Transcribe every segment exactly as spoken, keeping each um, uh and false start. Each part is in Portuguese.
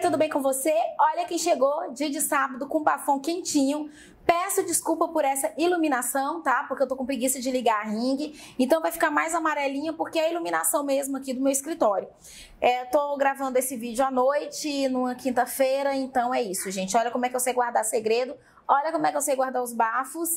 tudo bem com você? Olha quem chegou, dia de sábado com bafão quentinho. Peço desculpa por essa iluminação, tá? Porque eu tô com preguiça de ligar a ringue. Então vai ficar mais amarelinha porque é a iluminação mesmo aqui do meu escritório. É, tô gravando esse vídeo à noite, numa quinta-feira, então é isso, gente. Olha como é que eu sei guardar segredo. Olha como é que eu sei guardar os bafos.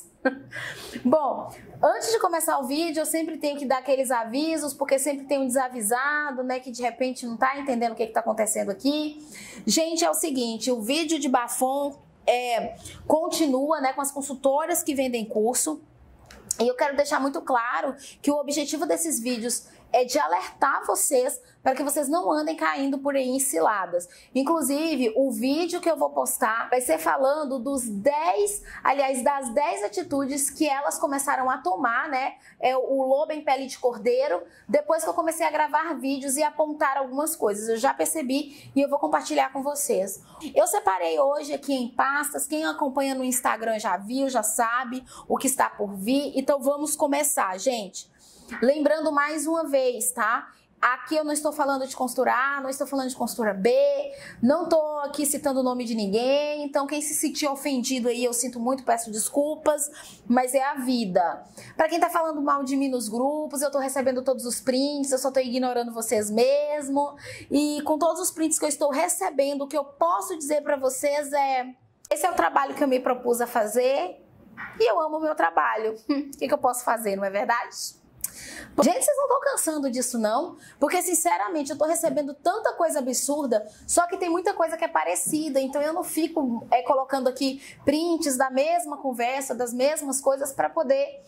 Bom, antes de começar o vídeo, eu sempre tenho que dar aqueles avisos, porque sempre tem um desavisado, né, que de repente não tá entendendo o que que tá acontecendo aqui. Gente, é o seguinte, o vídeo de bafão é, continua, né, com as consultoras que vendem curso. E eu quero deixar muito claro que o objetivo desses vídeos é de alertar vocês para que vocês não andem caindo por aí em ciladas. Inclusive, o vídeo que eu vou postar vai ser falando dos dez, aliás, das dez atitudes que elas começaram a tomar, né? É o lobo em pele de cordeiro, depois que eu comecei a gravar vídeos e apontar algumas coisas. Eu já percebi e eu vou compartilhar com vocês. Eu separei hoje aqui em pastas, quem acompanha no Instagram já viu, já sabe o que está por vir. Então vamos começar, gente. Lembrando mais uma vez, tá? Aqui eu não estou falando de consultora A, não estou falando de consultora B, não estou aqui citando o nome de ninguém, então quem se sentir ofendido aí, eu sinto muito, peço desculpas, mas é a vida. Para quem tá falando mal de mim nos grupos, eu tô recebendo todos os prints, eu só tô ignorando vocês mesmo, e com todos os prints que eu estou recebendo, o que eu posso dizer para vocês é: esse é o trabalho que eu me propus a fazer, e eu amo o meu trabalho. O que que eu posso fazer, não é verdade? Gente, vocês não estão cansando disso não? Porque sinceramente eu tô recebendo tanta coisa absurda, só que tem muita coisa que é parecida, então eu não fico é, colocando aqui prints da mesma conversa, das mesmas coisas para poder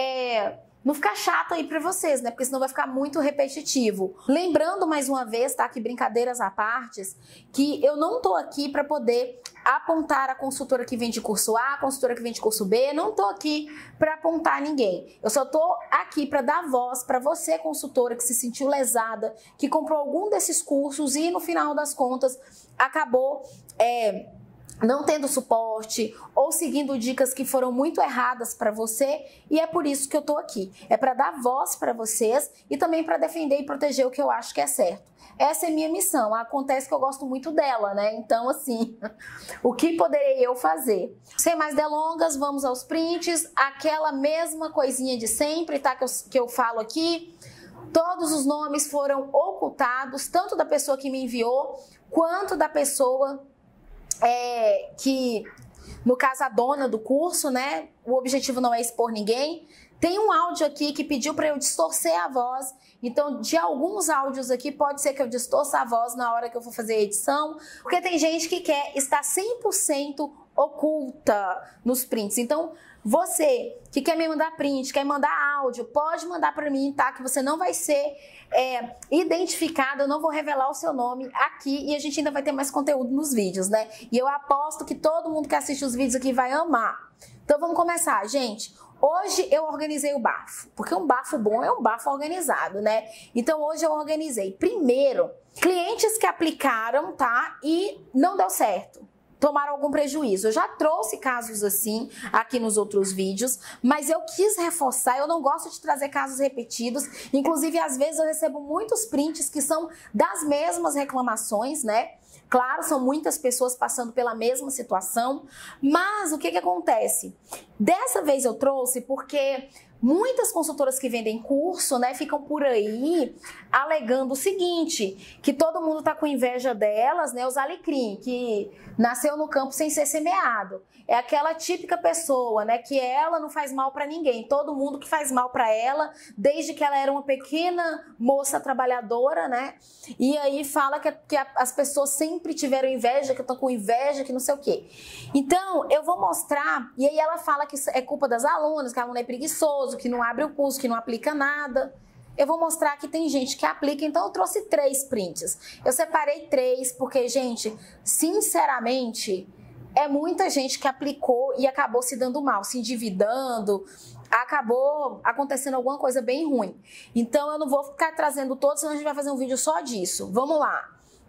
é, não ficar chato aí para vocês, né? Porque senão vai ficar muito repetitivo. Lembrando mais uma vez, tá? Que brincadeiras à parte, que eu não tô aqui para poder apontar a consultora que vende curso A, a consultora que vende curso B, não tô aqui para apontar ninguém. Eu só tô aqui para dar voz para você, consultora, que se sentiu lesada, que comprou algum desses cursos e no final das contas acabou é, não tendo suporte ou seguindo dicas que foram muito erradas para você, e é por isso que eu tô aqui. É para dar voz para vocês e também para defender e proteger o que eu acho que é certo. Essa é minha missão. Acontece que eu gosto muito dela, né? Então, assim, o que poderei eu fazer? Sem mais delongas, vamos aos prints. Aquela mesma coisinha de sempre, tá? Que eu, que eu falo aqui. Todos os nomes foram ocultados, tanto da pessoa que me enviou, quanto da pessoa é, que, no caso, a dona do curso, né? O objetivo não é expor ninguém. Tem um áudio aqui que pediu para eu distorcer a voz, então de alguns áudios aqui pode ser que eu distorça a voz na hora que eu for fazer a edição, porque tem gente que quer estar cem por cento oculta nos prints. Então você que quer me mandar print, quer mandar áudio, pode mandar para mim, tá? Que você não vai ser é, identificado, eu não vou revelar o seu nome aqui e a gente ainda vai ter mais conteúdo nos vídeos, né? E eu aposto que todo mundo que assiste os vídeos aqui vai amar. Então vamos começar, gente. Hoje eu organizei o bafo, porque um bafo bom é um bafo organizado, né? Então hoje eu organizei, primeiro, clientes que aplicaram, tá? E não deu certo, tomaram algum prejuízo. Eu já trouxe casos assim aqui nos outros vídeos, mas eu quis reforçar, eu não gosto de trazer casos repetidos, inclusive às vezes eu recebo muitos prints que são das mesmas reclamações, né? Claro, são muitas pessoas passando pela mesma situação, mas o que que acontece? Dessa vez eu trouxe porque muitas consultoras que vendem curso, né, ficam por aí alegando o seguinte, que todo mundo tá com inveja delas, né, os alecrim, que nasceu no campo sem ser semeado. É aquela típica pessoa, né, que ela não faz mal para ninguém, todo mundo que faz mal para ela, desde que ela era uma pequena moça trabalhadora, né, e aí fala que, que as pessoas sempre tiveram inveja, que estão com inveja, que não sei o quê. Então, eu vou mostrar, e aí ela fala que é culpa das alunas, que a aluna é preguiçosa, que não abre o curso, que não aplica nada. Eu vou mostrar que tem gente que aplica, então eu trouxe três prints. Eu separei três porque, gente, sinceramente, é muita gente que aplicou e acabou se dando mal, se endividando, acabou acontecendo alguma coisa bem ruim. Então eu não vou ficar trazendo todos, senão a gente vai fazer um vídeo só disso. Vamos lá.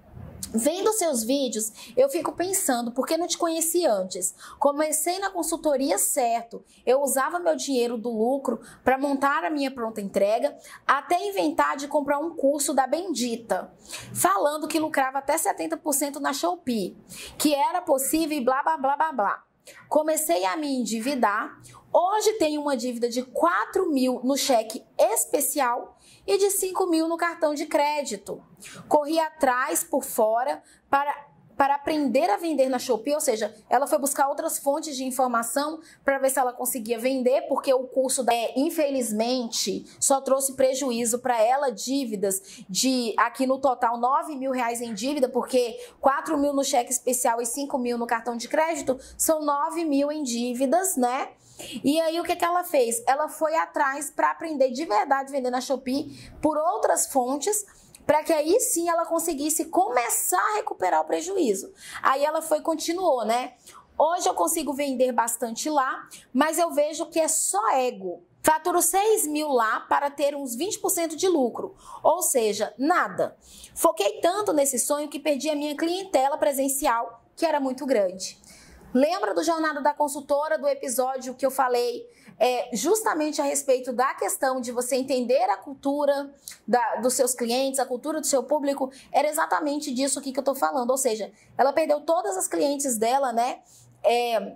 Vendo seus vídeos, eu fico pensando, por que não te conheci antes? Comecei na consultoria certo, eu usava meu dinheiro do lucro para montar a minha pronta entrega, até inventar de comprar um curso da Bendita, falando que lucrava até setenta por cento na Shopee, que era possível e blá blá blá blá blá. Comecei a me endividar, hoje tenho uma dívida de quatro mil no cheque especial e de cinco mil no cartão de crédito. Corri atrás por fora para, para aprender a vender na Shopee, ou seja, ela foi buscar outras fontes de informação para ver se ela conseguia vender, porque o curso, da, é, infelizmente, só trouxe prejuízo para ela, dívidas de, aqui no total, nove mil reais em dívida, porque quatro mil no cheque especial e cinco mil no cartão de crédito, são nove mil em dívidas, né? E aí o que que ela fez? Ela foi atrás para aprender de verdade a vender na Shopee por outras fontes, para que aí sim ela conseguisse começar a recuperar o prejuízo. Aí ela foi e continuou, né? Hoje eu consigo vender bastante lá, mas eu vejo que é só ego. Faturo seis mil lá para ter uns vinte por cento de lucro, ou seja, nada. Foquei tanto nesse sonho que perdi a minha clientela presencial, que era muito grande. Lembra do Jornada da Consultora, do episódio que eu falei é, justamente a respeito da questão de você entender a cultura da, dos seus clientes, a cultura do seu público? Era exatamente disso aqui que eu tô falando, ou seja, ela perdeu todas as clientes dela, né, é,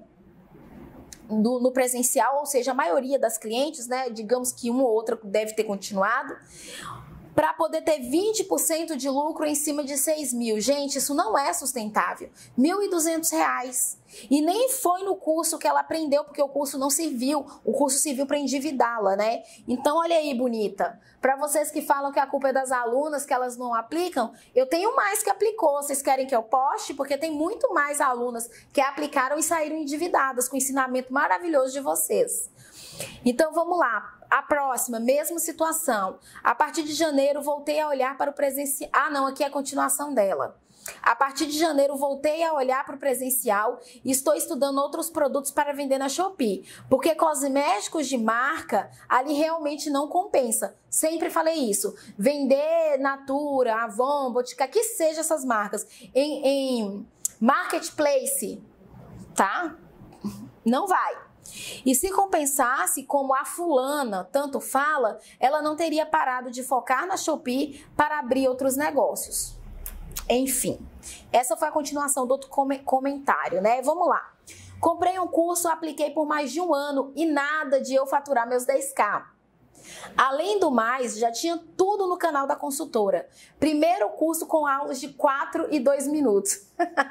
no, no presencial, ou seja, a maioria das clientes, né, digamos que uma ou outra deve ter continuado, para poder ter vinte por cento de lucro em cima de seis mil. Gente, isso não é sustentável. mil e duzentos reais. E nem foi no curso que ela aprendeu, porque o curso não serviu. O curso serviu para endividá-la, né? Então, olha aí, bonita. Para vocês que falam que a culpa é das alunas, que elas não aplicam, eu tenho mais que aplicou. Vocês querem que eu poste? Porque tem muito mais alunas que aplicaram e saíram endividadas com o ensinamento maravilhoso de vocês. Então, vamos lá. A próxima, mesma situação. A partir de janeiro, voltei a olhar para o presencial. Ah, não, aqui é a continuação dela. A partir de janeiro, voltei a olhar para o presencial e estou estudando outros produtos para vender na Shopee. Porque cosméticos de marca, ali realmente não compensa. Sempre falei isso. Vender Natura, Avon, Boticário, que seja essas marcas, em, em marketplace, tá? Não vai. E se compensasse, como a fulana tanto fala, ela não teria parado de focar na Shopee para abrir outros negócios. Enfim, essa foi a continuação do outro comentário, né? Vamos lá. Comprei um curso, apliquei por mais de um ano e nada de eu faturar meus dez K. Além do mais, já tinha tudo no canal da consultora. Primeiro curso com aulas de quatro e dois minutos.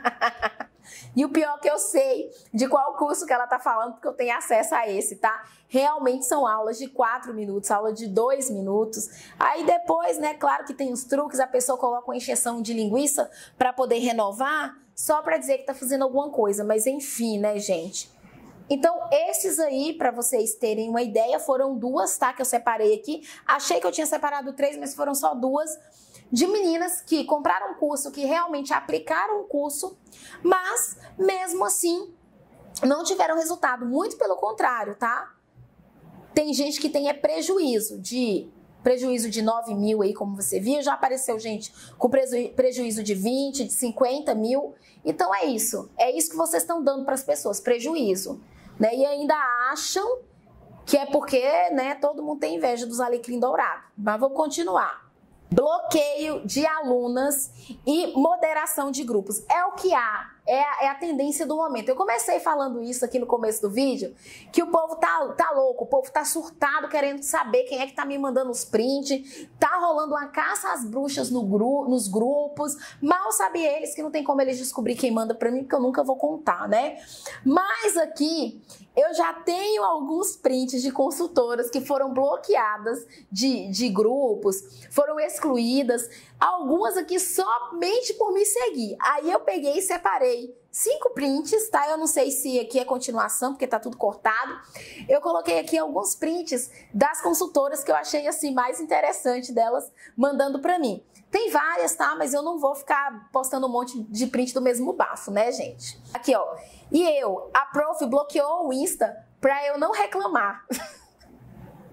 E o pior que eu sei de qual curso que ela tá falando, porque eu tenho acesso a esse, tá? Realmente são aulas de quatro minutos, aula de dois minutos. Aí depois, né, claro que tem os truques, a pessoa coloca uma encheção de linguiça para poder renovar, só para dizer que tá fazendo alguma coisa. Mas enfim, né, gente? Então, esses aí, para vocês terem uma ideia, foram duas, tá? Que eu separei aqui. Achei que eu tinha separado três, mas foram só duas. De meninas que compraram um curso, que realmente aplicaram o curso, mas mesmo assim não tiveram resultado. Muito pelo contrário, tá? Tem gente que tem é prejuízo, de prejuízo de nove mil aí, como você viu. Já apareceu gente com preju, prejuízo de vinte, de cinquenta mil. Então é isso. É isso que vocês estão dando para as pessoas, prejuízo. Né? E ainda acham que é porque, né, todo mundo tem inveja dos alecrim dourado. Mas vamos continuar. Bloqueio de alunas e moderação de grupos. É o que há, é a, é a tendência do momento. Eu comecei falando isso aqui no começo do vídeo, que o povo tá, tá louco, o povo tá surtado querendo saber quem é que tá me mandando os prints, tá rolando uma caça às bruxas no gru, nos grupos, mal sabe eles que não tem como eles descobrir quem manda pra mim, porque eu nunca vou contar, né? Mas aqui eu já tenho alguns prints de consultoras que foram bloqueadas de, de grupos, foram excluídas, algumas aqui somente por me seguir. Aí eu peguei e separei cinco prints, tá? Eu não sei se aqui é continuação, porque tá tudo cortado. Eu coloquei aqui alguns prints das consultoras que eu achei assim mais interessante delas mandando pra mim. Tem várias, tá? Mas eu não vou ficar postando um monte de print do mesmo bafo, né, gente? Aqui, ó. E eu, a prof bloqueou o Insta pra eu não reclamar.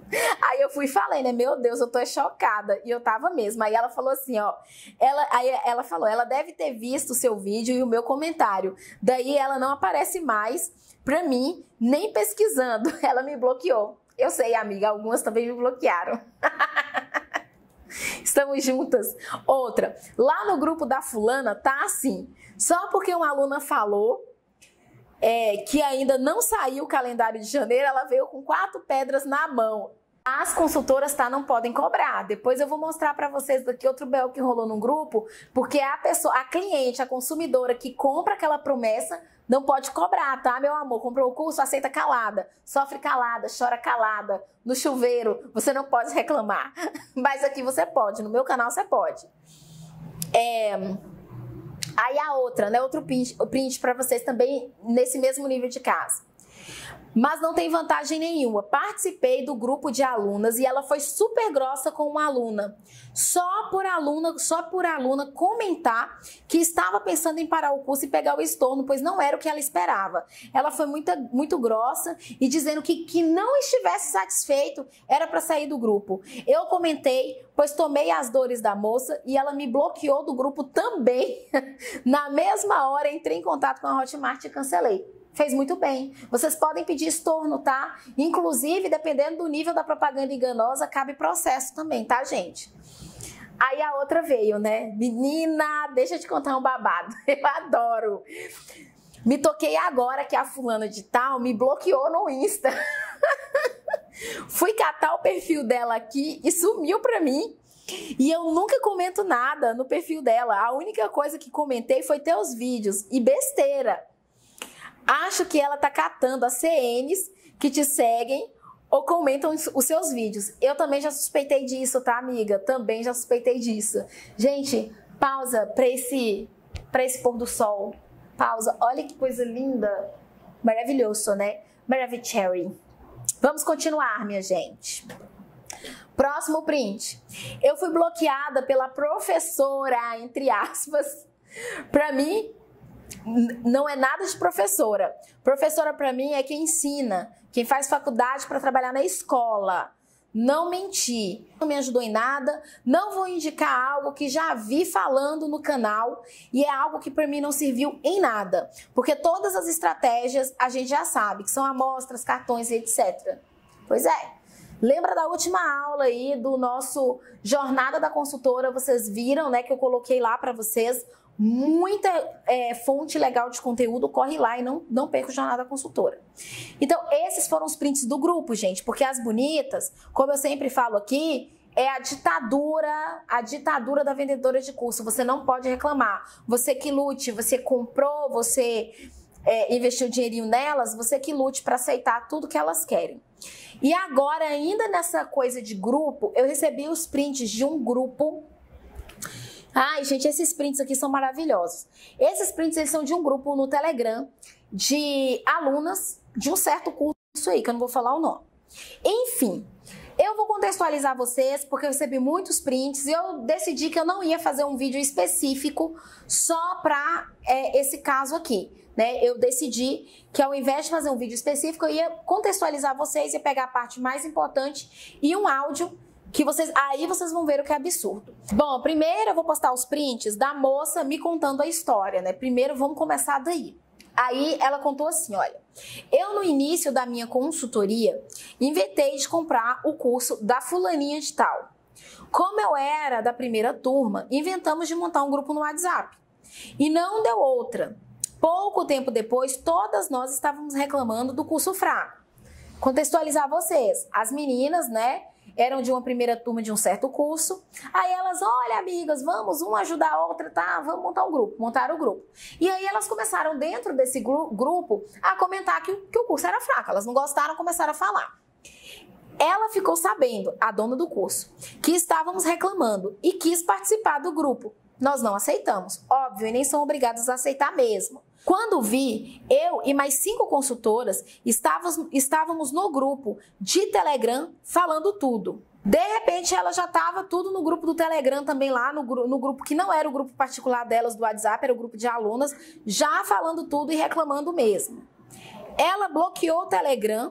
Aí eu fui e falei, né? Meu Deus, eu tô chocada. E eu tava mesmo. Aí ela falou assim, ó. Ela, aí ela falou, ela deve ter visto o seu vídeo e o meu comentário. Daí ela não aparece mais pra mim, nem pesquisando. Ela me bloqueou. Eu sei, amiga, algumas também me bloquearam. Estamos juntas. Outra, lá no grupo da fulana tá assim. Só porque uma aluna falou é, que ainda não saiu o calendário de janeiro, ela veio com quatro pedras na mão. As consultoras, tá, não podem cobrar. Depois eu vou mostrar para vocês daqui outro B O que rolou no grupo, porque a pessoa, a cliente, a consumidora que compra aquela promessa não pode cobrar, tá, meu amor? Comprou o curso, aceita calada, sofre calada, chora calada, no chuveiro, você não pode reclamar. Mas aqui você pode, no meu canal você pode. É... Aí a outra, né, outro print, print para vocês também nesse mesmo nível de caso. Mas não tem vantagem nenhuma. Participei do grupo de alunas e ela foi super grossa com uma aluna. Só por aluna, só por aluna comentar que estava pensando em parar o curso e pegar o estorno, pois não era o que ela esperava. Ela foi muito, muito grossa e dizendo que, que não estivesse satisfeito era para sair do grupo. Eu comentei, pois tomei as dores da moça e ela me bloqueou do grupo também. Na mesma hora entrei em contato com a Hotmart e cancelei. Fez muito bem. Vocês podem pedir estorno, tá? Inclusive, dependendo do nível da propaganda enganosa, cabe processo também, tá, gente? Aí a outra veio, né? Menina, deixa eu te contar um babado. Eu adoro. Me toquei agora que a fulana de tal me bloqueou no Insta. Fui catar o perfil dela aqui e sumiu pra mim. E eu nunca comento nada no perfil dela. A única coisa que comentei foi teus vídeos. E besteira. Acho que ela tá catando as C Ns que te seguem ou comentam os seus vídeos. Eu também já suspeitei disso, tá, amiga? Também já suspeitei disso. Gente, pausa pra esse, pra esse pôr do sol. Pausa. Olha que coisa linda. Maravilhoso, né? Maravilhoso. Vamos continuar, minha gente. Próximo print. Eu fui bloqueada pela professora, entre aspas. Pra mim, não é nada de professora. Professora para mim é quem ensina, quem faz faculdade para trabalhar na escola. Não menti, não me ajudou em nada, não vou indicar algo que já vi falando no canal e é algo que para mim não serviu em nada, porque todas as estratégias a gente já sabe, que são amostras, cartões e etcétera. Pois é. Lembra da última aula aí do nosso Jornada da Consultora, vocês viram, né, que eu coloquei lá para vocês. Muita é, fonte legal de conteúdo, corre lá e não, não perca o Jornada Consultora. Então, esses foram os prints do grupo, gente, porque as bonitas, como eu sempre falo aqui, é a ditadura, a ditadura da vendedora de curso. Você não pode reclamar. Você que lute, você comprou, você é, investiu dinheirinho nelas, você que lute para aceitar tudo que elas querem. E agora, ainda nessa coisa de grupo, eu recebi os prints de um grupo. Ai, gente, esses prints aqui são maravilhosos. Esses prints, eles são de um grupo no Telegram de alunas de um certo curso aí, que eu não vou falar o nome. Enfim, eu vou contextualizar vocês, porque eu recebi muitos prints e eu decidi que eu não ia fazer um vídeo específico só para é, esse caso aqui, né? Eu decidi que ao invés de fazer um vídeo específico, eu ia contextualizar vocês e pegar a parte mais importante e um áudio que vocês, aí vocês vão ver o que é absurdo. Bom, primeiro eu vou postar os prints da moça me contando a história, né? Primeiro vamos começar daí. Aí ela contou assim, olha, eu no início da minha consultoria inventei de comprar o curso da fulaninha de tal. Como eu era da primeira turma, inventamos de montar um grupo no WhatsApp. E não deu outra. Pouco tempo depois, todas nós estávamos reclamando do curso fraco. Contextualizar vocês, as meninas, né, eram de uma primeira turma de um certo curso. Aí elas, olha, amigas, vamos uma ajudar a outra, tá? Vamos montar um grupo. Montaram o grupo. E aí elas começaram, dentro desse gru grupo, a comentar que, que o curso era fraco. Elas não gostaram, começaram a falar. Ela ficou sabendo, a dona do curso, que estávamos reclamando e quis participar do grupo. Nós não aceitamos. Óbvio, e nem são obrigadas a aceitar mesmo. Quando vi, eu e mais cinco consultoras estávamos, estávamos no grupo de Telegram falando tudo. De repente, ela já estava tudo no grupo do Telegram também lá, no, no grupo que não era o grupo particular delas do WhatsApp, era o grupo de alunas, já falando tudo e reclamando mesmo. Ela bloqueou o Telegram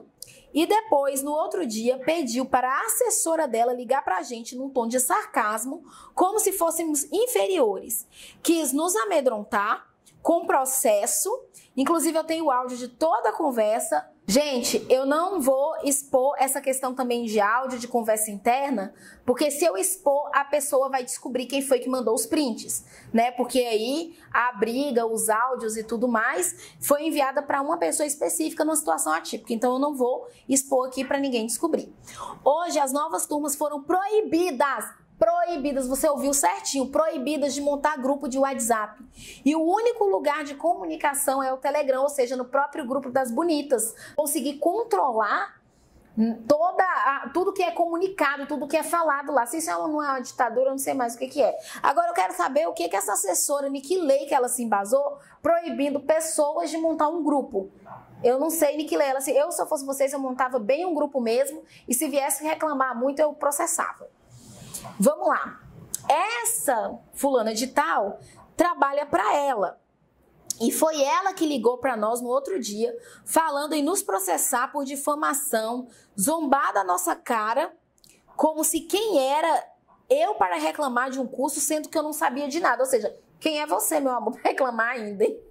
e depois, no outro dia, pediu para a assessora dela ligar para a gente num tom de sarcasmo, como se fôssemos inferiores. Quis nos amedrontar com processo, inclusive eu tenho o áudio de toda a conversa. Gente, eu não vou expor essa questão também de áudio, de conversa interna, porque se eu expor, a pessoa vai descobrir quem foi que mandou os prints, né? Porque aí a briga, os áudios e tudo mais foi enviada para uma pessoa específica numa situação atípica. Então eu não vou expor aqui para ninguém descobrir. Hoje as novas turmas foram proibidas. Proibidas, você ouviu certinho, proibidas de montar grupo de WhatsApp. E o único lugar de comunicação é o Telegram, ou seja, no próprio grupo das bonitas. Conseguir controlar toda a, tudo que é comunicado, tudo que é falado lá. Se isso não é uma ditadura, eu não sei mais o que, que é. Agora eu quero saber o que, que essa assessora Nikki Lei, que ela se embasou, proibindo pessoas de montar um grupo. Eu não sei, Nikki Lei, ela assim, eu se eu fosse vocês, eu montava bem um grupo mesmo, e se viesse reclamar muito, eu processava. Vamos lá. Essa fulana de tal trabalha para ela. E foi ela que ligou para nós no outro dia, falando em nos processar por difamação, zombar da nossa cara, como se quem era eu para reclamar de um curso, sendo que eu não sabia de nada. Ou seja, quem é você, meu amor, para reclamar ainda, hein?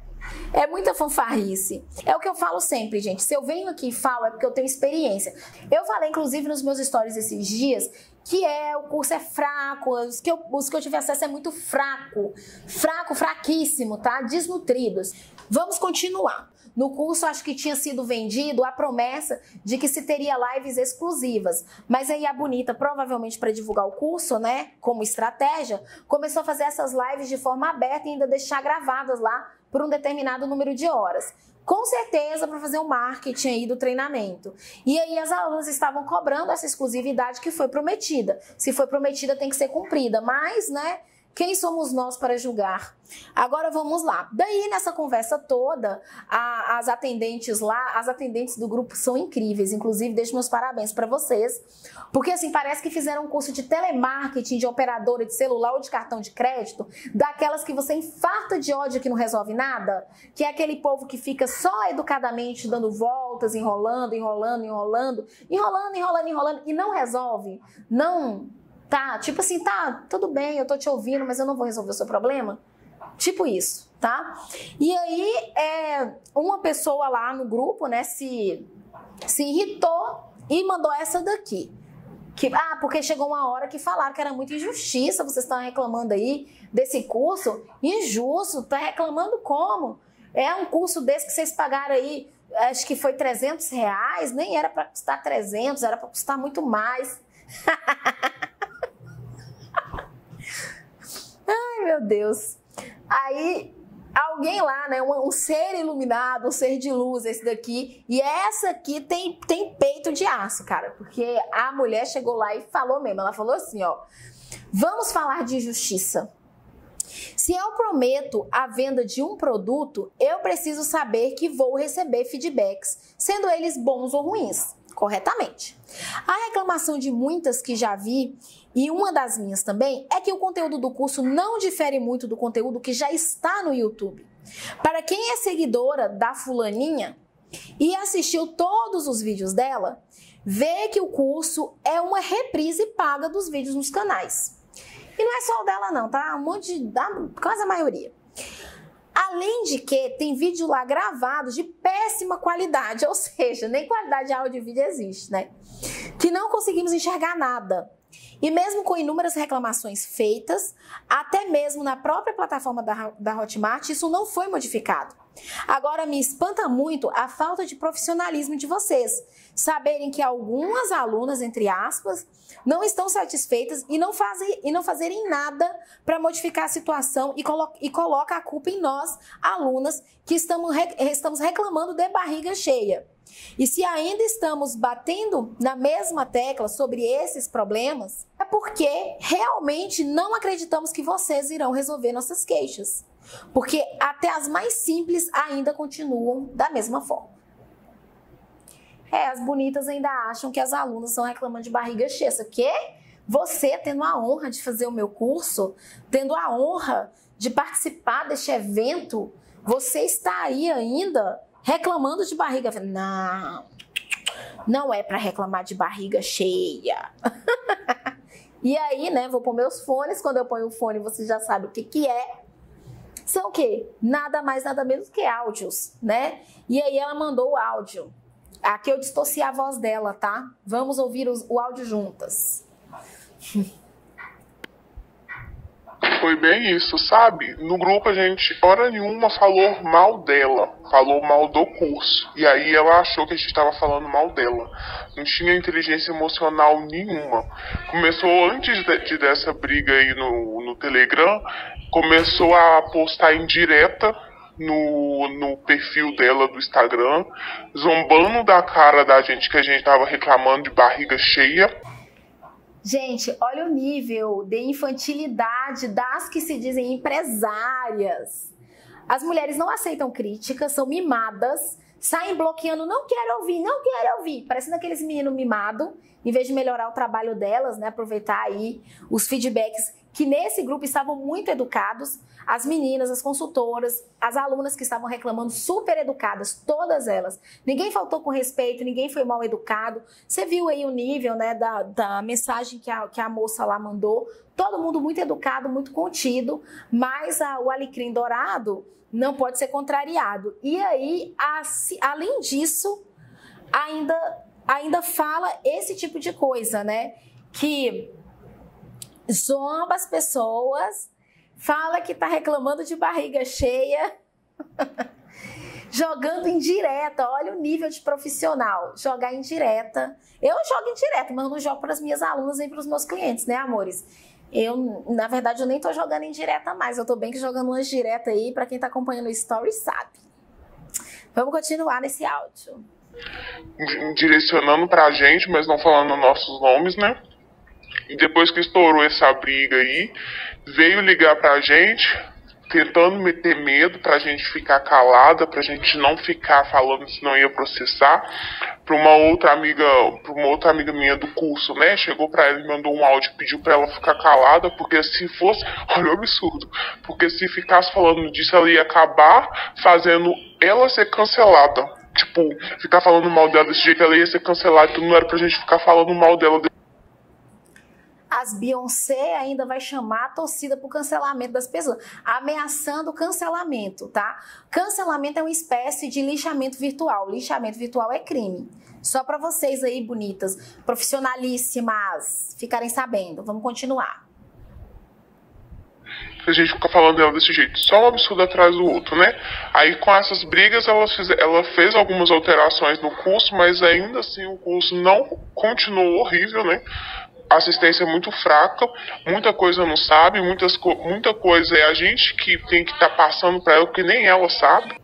É muita fanfarrice. É o que eu falo sempre, gente. Se eu venho aqui e falo, é porque eu tenho experiência. Eu falei, inclusive, nos meus stories esses dias, que é, o curso é fraco, os que eu, os que eu tive acesso é muito fraco. Fraco, fraquíssimo, tá? Desnutridos. Vamos continuar. No curso, acho que tinha sido vendido a promessa de que se teria lives exclusivas. Mas aí a Bonita, provavelmente para divulgar o curso, né, como estratégia, começou a fazer essas lives de forma aberta e ainda deixar gravadas lá por um determinado número de horas. Com certeza para fazer o marketing aí do treinamento. E aí as alunas estavam cobrando essa exclusividade que foi prometida. Se foi prometida, tem que ser cumprida. Mas, né, quem somos nós para julgar? Agora vamos lá. Daí, nessa conversa toda, a, as atendentes lá, as atendentes do grupo são incríveis. Inclusive, deixo meus parabéns para vocês. Porque, assim, parece que fizeram um curso de telemarketing, de operadora de celular ou de cartão de crédito, daquelas que você infarta de ódio que não resolve nada, que é aquele povo que fica só educadamente dando voltas, enrolando, enrolando, enrolando, enrolando, enrolando, enrolando, e não resolve. Não... Tá, tipo assim, tá, tudo bem, eu tô te ouvindo, mas eu não vou resolver o seu problema. Tipo isso, tá? E aí, é, uma pessoa lá no grupo, né, se, se irritou e mandou essa daqui. Que, ah, porque chegou uma hora que falaram que era muita injustiça, vocês estão reclamando aí desse curso. Injusto, tá reclamando como? É um curso desse que vocês pagaram aí, acho que foi trezentos reais, nem era para custar trezentos, era para custar muito mais. Ai, meu Deus. Aí, alguém lá, né, um, um ser iluminado, um ser de luz, esse daqui, e essa aqui tem, tem peito de aço, cara, porque a mulher chegou lá e falou mesmo, ela falou assim, ó, vamos falar de justiça. Se eu prometo a venda de um produto, eu preciso saber que vou receber feedbacks, sendo eles bons ou ruins, corretamente. A reclamação de muitas que já vi, e uma das minhas também, é que o conteúdo do curso não difere muito do conteúdo que já está no YouTube. Para quem é seguidora da fulaninha e assistiu todos os vídeos dela, vê que o curso é uma reprise paga dos vídeos nos canais. E não é só o dela não, tá? Um monte de... quase a maioria. Além de que tem vídeo lá gravado de péssima qualidade, ou seja, nem qualidade de áudio e vídeo existe, né? Que não conseguimos enxergar nada. E mesmo com inúmeras reclamações feitas, até mesmo na própria plataforma da, da Hotmart, isso não foi modificado. Agora me espanta muito a falta de profissionalismo de vocês, saberem que algumas alunas, entre aspas, não estão satisfeitas e não, fazem, e não fazerem nada para modificar a situação e, colo e coloca a culpa em nós, alunas, que estamos, re estamos reclamando de barriga cheia. E se ainda estamos batendo na mesma tecla sobre esses problemas, é porque realmente não acreditamos que vocês irão resolver nossas queixas. Porque até as mais simples ainda continuam da mesma forma. É, as bonitas ainda acham que as alunas estão reclamando de barriga cheia. Que você, tendo a honra de fazer o meu curso, tendo a honra de participar deste evento, você está aí ainda reclamando de barriga. Não, Não é para reclamar de barriga cheia. E aí, né, vou pôr meus fones. Quando eu ponho o fone, você já sabe o que que é. São o quê? Nada mais, nada menos que áudios, né? E aí ela mandou o áudio. Aqui eu distorci a voz dela, tá? Vamos ouvir os, o áudio juntas. Foi bem isso, sabe? No grupo a gente, hora nenhuma, falou mal dela. Falou mal do curso. E aí ela achou que a gente estava falando mal dela. Não tinha inteligência emocional nenhuma. Começou antes de, de dessa briga aí no, no Telegram, começou a postar em direta no, no perfil dela do Instagram, zombando da cara da gente que a gente tava reclamando de barriga cheia. Gente, olha o nível de infantilidade das que se dizem empresárias. As mulheres não aceitam críticas, são mimadas, saem bloqueando, não quero ouvir, não quero ouvir, parecendo aqueles meninos mimados, em vez de melhorar o trabalho delas, né, aproveitar aí os feedbacks que nesse grupo estavam muito educados, as meninas, as consultoras, as alunas que estavam reclamando, super educadas, todas elas. Ninguém faltou com respeito, ninguém foi mal educado. Você viu aí o nível, né, da, da mensagem que a, que a moça lá mandou. Todo mundo muito educado, muito contido, mas a, o alecrim dourado não pode ser contrariado. E aí, a, além disso, ainda, ainda fala esse tipo de coisa, né? Que zomba as pessoas, fala que tá reclamando de barriga cheia, jogando em direta. Olha o nível de profissional, jogar em direta. Eu jogo em direta, mas eu não jogo para as minhas alunas nem para os meus clientes, né, amores? Eu, na verdade, eu nem tô jogando em direta mais, eu tô bem que jogando umas direta aí, para quem tá acompanhando o story sabe. Vamos continuar nesse áudio. Direcionando pra gente, mas não falando nossos nomes, né? E depois que estourou essa briga aí, veio ligar pra gente, tentando meter medo pra gente ficar calada, pra gente não ficar falando se não ia processar. Pra uma outra amiga, pra uma outra amiga minha do curso, né? Chegou pra ela e mandou um áudio, pediu pra ela ficar calada, porque se fosse, olha o absurdo, porque se ficasse falando disso, ela ia acabar fazendo ela ser cancelada. Tipo, ficar falando mal dela desse jeito, ela ia ser cancelada, então não era pra gente ficar falando mal dela. As Beyoncé ainda vai chamar a torcida pro cancelamento das pessoas, ameaçando o cancelamento, tá? Cancelamento é uma espécie de lixamento virtual. Lixamento virtual é crime. Só para vocês aí, bonitas, profissionalíssimas, ficarem sabendo. Vamos continuar. A gente fica falando dela desse jeito, só um absurdo atrás do outro, né? Aí com essas brigas ela fez, ela fez algumas alterações no curso, mas ainda assim o curso não continuou horrível, né? Assistência muito fraca, muita coisa não sabe, muitas, muita coisa é a gente que tem que estar tá passando para ela, porque nem ela sabe.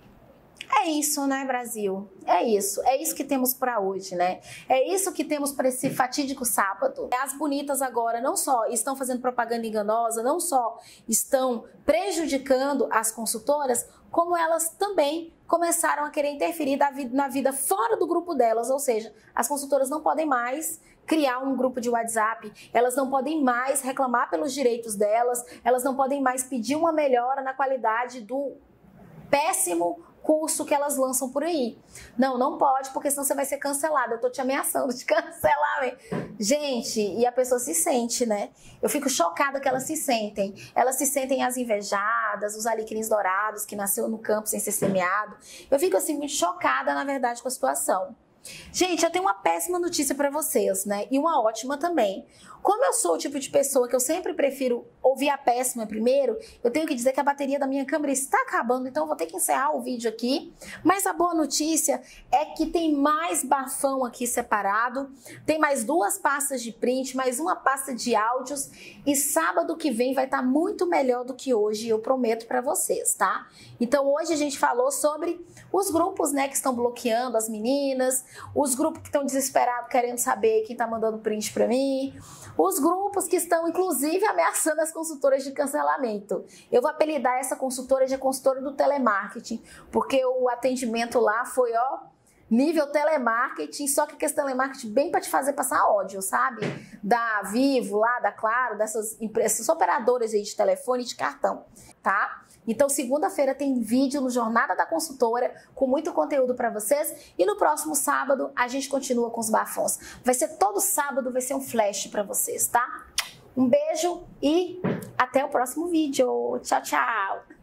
É isso, né, Brasil? É isso. É isso que temos para hoje, né? É isso que temos para esse fatídico sábado. As bonitas agora não só estão fazendo propaganda enganosa, não só estão prejudicando as consultoras, como elas também começaram a querer interferir na vida fora do grupo delas. Ou seja, as consultoras não podem mais criar um grupo de WhatsApp, elas não podem mais reclamar pelos direitos delas, elas não podem mais pedir uma melhora na qualidade do péssimo curso que elas lançam por aí. Não, não pode, porque senão você vai ser cancelada. Eu tô te ameaçando de cancelar. Gente, e a pessoa se sente, né? Eu fico chocada que elas se sentem. Elas se sentem as invejadas, os alecrins dourados, que nasceu no campo sem ser semeado. Eu fico, assim, muito chocada, na verdade, com a situação. Gente, eu tenho uma péssima notícia para vocês, né? E uma ótima também. Como eu sou o tipo de pessoa que eu sempre prefiro ouvir a péssima primeiro, eu tenho que dizer que a bateria da minha câmera está acabando, então eu vou ter que encerrar o vídeo aqui. Mas a boa notícia é que tem mais bafão aqui separado, tem mais duas pastas de print, mais uma pasta de áudios, e sábado que vem vai estar muito melhor do que hoje, eu prometo para vocês, tá? Então hoje a gente falou sobre os grupos, né, que estão bloqueando as meninas, os grupos que estão desesperados querendo saber quem tá mandando print para mim, os grupos que estão, inclusive, ameaçando as consultoras de cancelamento. Eu vou apelidar essa consultora de consultora do telemarketing, porque o atendimento lá foi, ó, nível telemarketing, só que esse telemarketing bem para te fazer passar ódio, sabe? Da Vivo lá, da Claro, dessas empresas, operadoras aí de telefone e de cartão, tá? Então, segunda-feira tem vídeo no Jornada da Consultora com muito conteúdo para vocês. E no próximo sábado a gente continua com os bafões. Vai ser todo sábado, vai ser um flash para vocês, tá? Um beijo e até o próximo vídeo. Tchau, tchau!